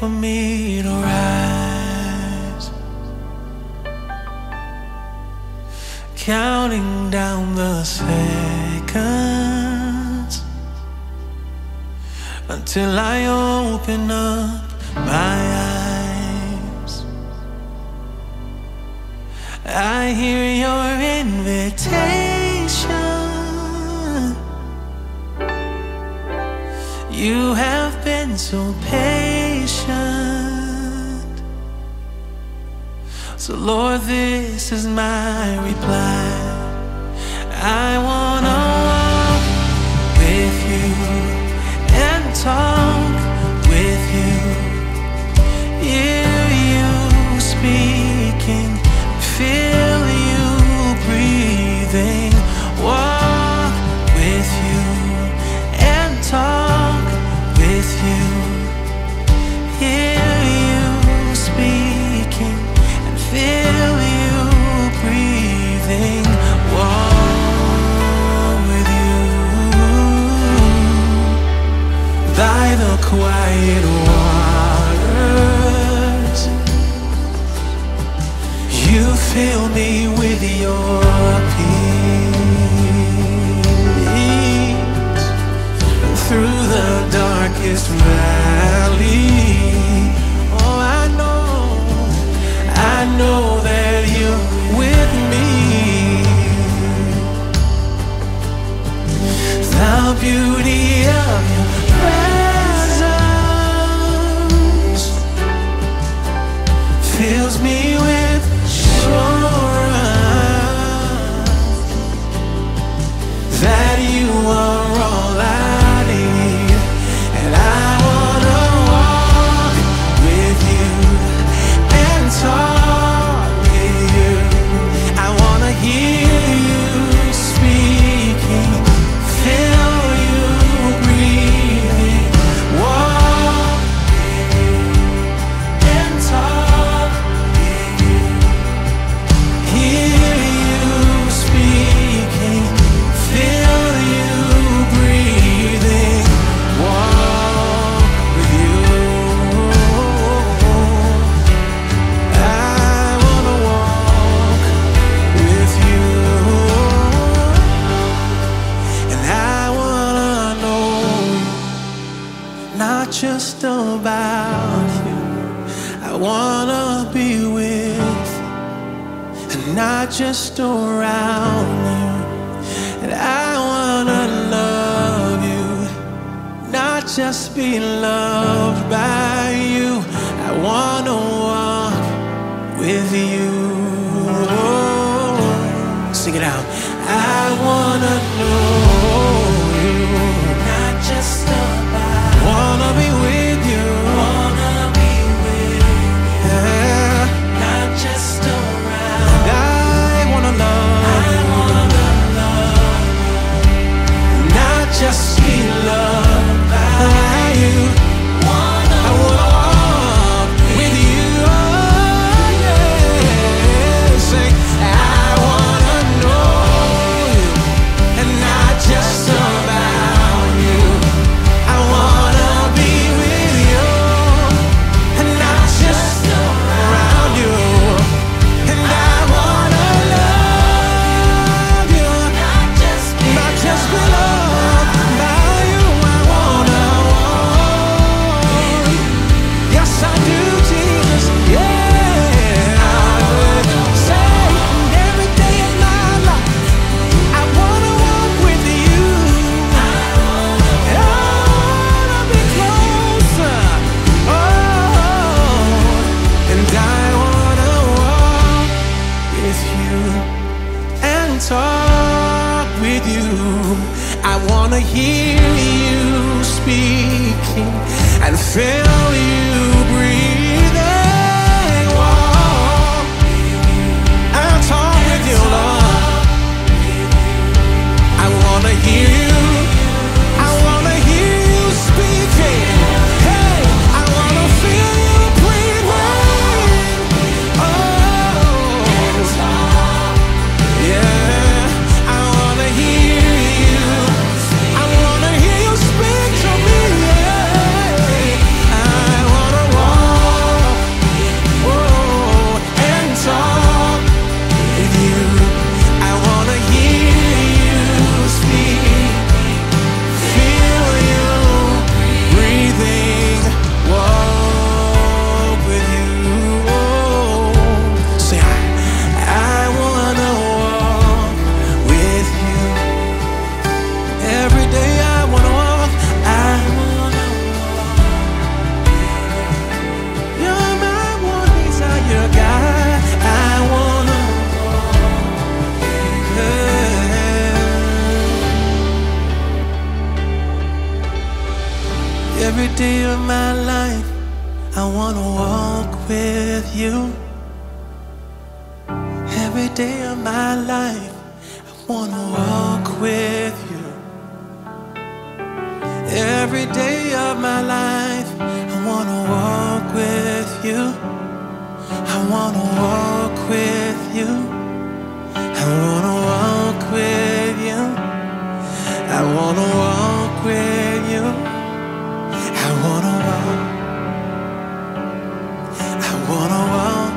for me to rise, counting down the seconds until I open up my eyes. I hear your invitation. You have been so patient. So Lord, this is my reply. I wanna walk with you and talk with you, hear you speaking, feel you breathing, walk with you and talk with you, hear you speaking and feel you breathing, walk with you by the quiet waters. You fill me with your peace through the darkest valley. Oh, I know that you're with me. The beauty of your presence fills me with assurance that you are all I need. And I wanna walk with you and talk with you. I wanna hear you speaking, feel you breathing, walk with you and talk with you, hear you speaking, feel you breathing, walk with you. I wanna walk with you, and I wanna know not just about you. I wanna be with you and not just around you. And I wanna love you, not just be loved by you. I wanna walk with you. Sing it out. I wanna know you, not just about. Wanna be with you. Wanna be with you. Yeah. Not just around. I wanna love. I wanna love. Not just be loved by you. I wanna walk with you. Oh, yeah. Say, I wanna know you and not just about you. I wanna be with you and not just around you. And I wanna love you, not just be loved by you. I wanna walk. Yes, I do, Jesus. Yeah, I would say every day of my life, I wanna walk with you. And I wanna be closer. Oh, and I wanna walk with you and talk with you. I wanna hear you speaking and feel you breathing. Walk and talk with you, Lord. I wanna hear you. I wanna hear you speaking. Hey, I wanna feel you breathing. Oh, yeah. I wanna hear you. I wanna hear you speak to me. Yeah. I wanna walk. you. Every day of my life, I wanna walk with you. Every day of my life, I wanna walk with you. I wanna walk with you. I wanna walk with you. I wanna walk with you. I wanna walk. I wanna walk.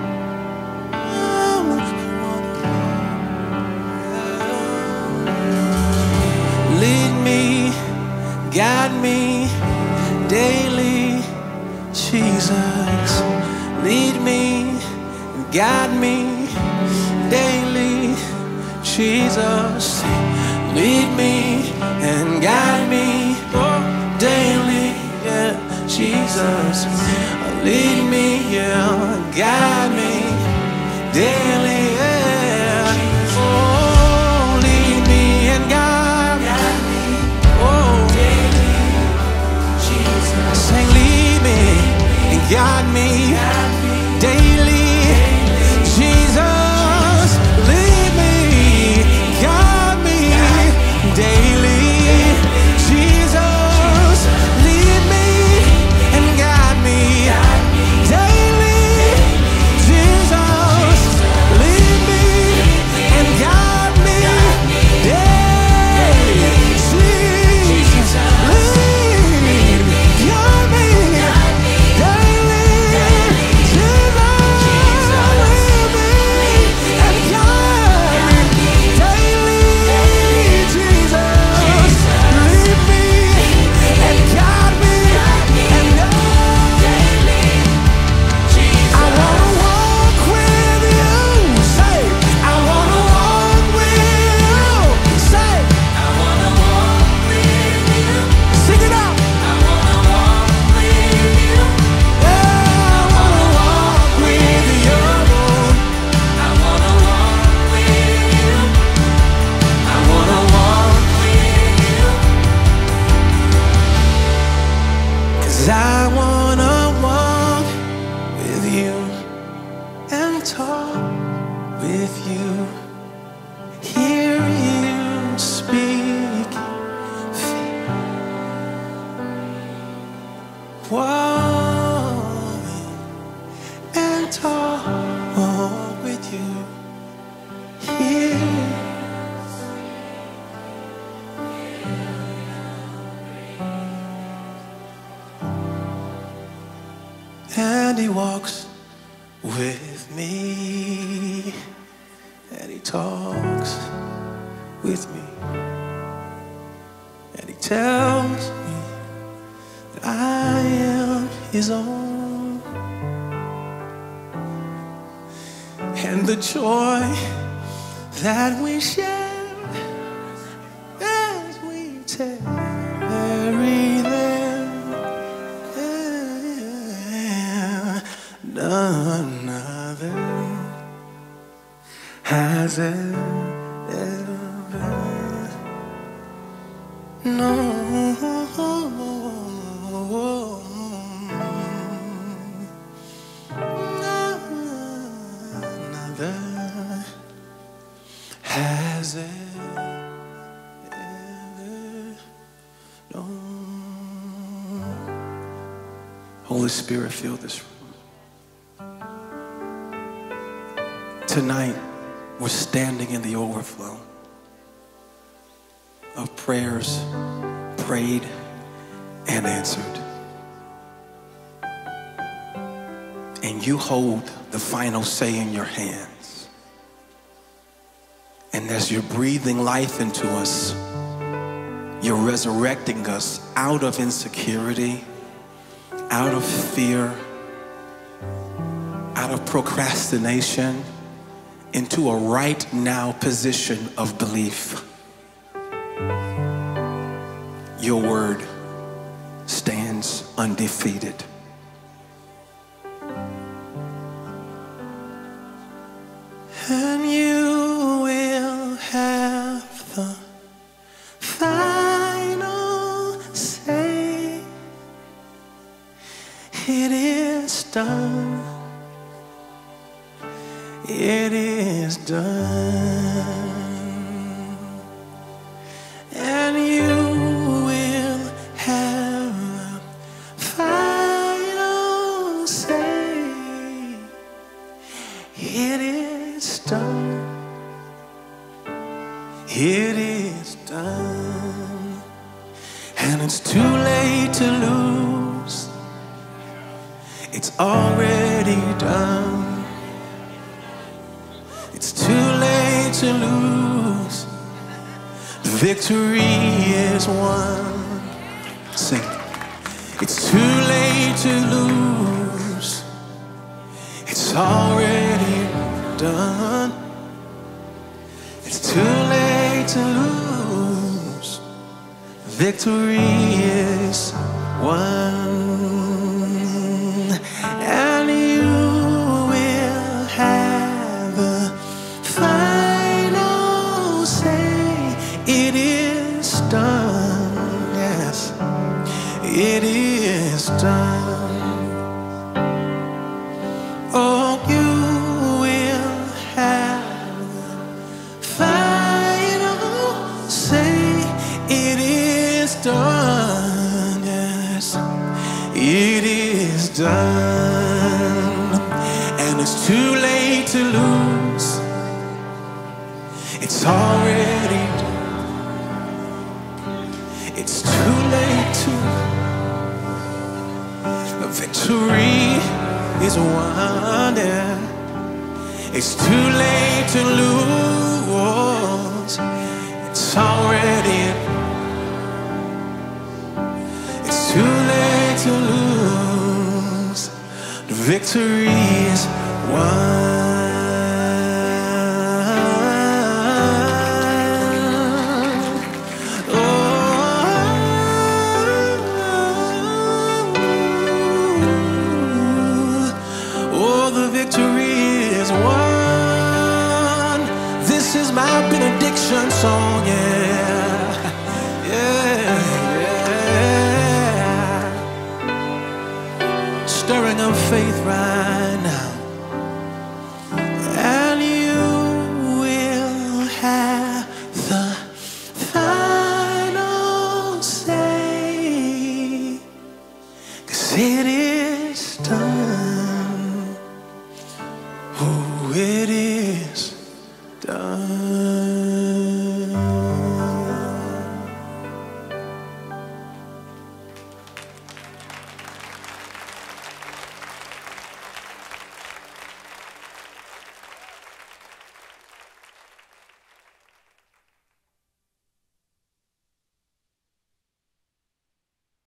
Lead me, guide me daily, Jesus. Lead me, guide me daily, Jesus. Lead me and guide me daily, yeah, Jesus. Lead me, yeah, guide me daily, yeah. Oh, lead me and guide me, oh, daily, Jesus. Say, lead me and guide me daily, Jesus. Lead me, guide me daily, Jesus. Lead me and guide me daily, Jesus. Lead me and guide me daily, Jesus. Lead, guide me daily, Jesus. Lead me and guide me daily, Jesus. Lead me and guide me and I wanna walk with you. Say, I wanna walk with you. Say, I wanna walk with you. Sing it out. I wanna walk with you. Yeah, I wanna walk with you. I wanna walk with you. I wanna walk with you. 'Cause I wanna walk with you and talk with you, hear you speak, walk and talk with you, hear. And he walks with me, and he talks with me, and he tells me that I am his own, and the joy that we share as we tarry there, none other has ever known. Another has ever known. Holy Spirit, fill this room. Tonight, we're standing in the overflow of prayers prayed and answered. And you hold the final say in your hands. And as you're breathing life into us, you're resurrecting us out of insecurity, out of fear, out of procrastination, into a right now position of belief. Your word stands undefeated. And you will have the final say. It is done. it is done. And you will have the final say. It is done. It is done. And it's too late to lose. It's already done. It's too late to lose. The victory is won. Sing. It's too late to lose. It's already done. It's too late to lose. Victory is won. And you will have the final say. It is done. Yes, it is done. Oh, you will have the final say. It is done. Yes, it is done. And it's too late to lose. It's already done. It's too late to. Victory is won. Yeah. It's too late to lose. It's already. It's too late to lose. The victory is won. Oh, the victory is won. This is my benediction song, yeah. Yeah, yeah. Stirring up faith right now. And you will have the final say. 'Cause it is done. Oh, it is done.